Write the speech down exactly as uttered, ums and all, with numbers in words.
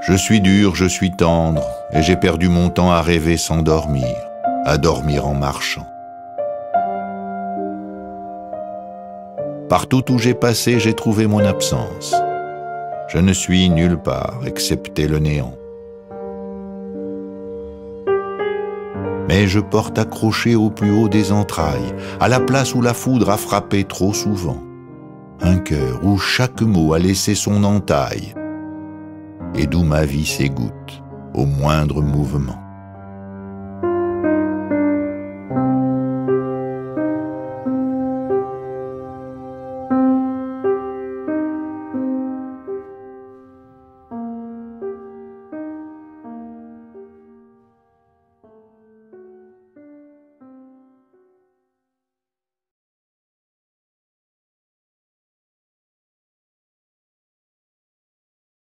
Je suis dur, je suis tendre, et j'ai perdu mon temps à rêver sans dormir, à dormir en marchant. Partout où j'ai passé, j'ai trouvé mon absence. Je ne suis nulle part, excepté le néant. Mais je porte accroché au plus haut des entrailles, à la place où la foudre a frappé trop souvent, un cœur où chaque mot a laissé son entaille, et d'où ma vie s'égoutte au moindre mouvement.